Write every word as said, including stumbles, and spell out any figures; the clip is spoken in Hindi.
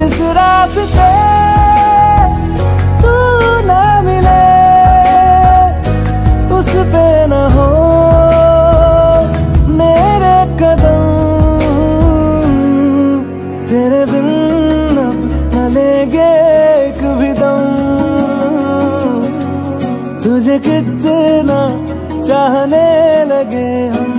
इस रास्ते तू ना मिले, उस पे न हो मेरे कदम, तेरे बिन अब न लेंगे एक भी दम। तुझे कितना चाहने लगे हम।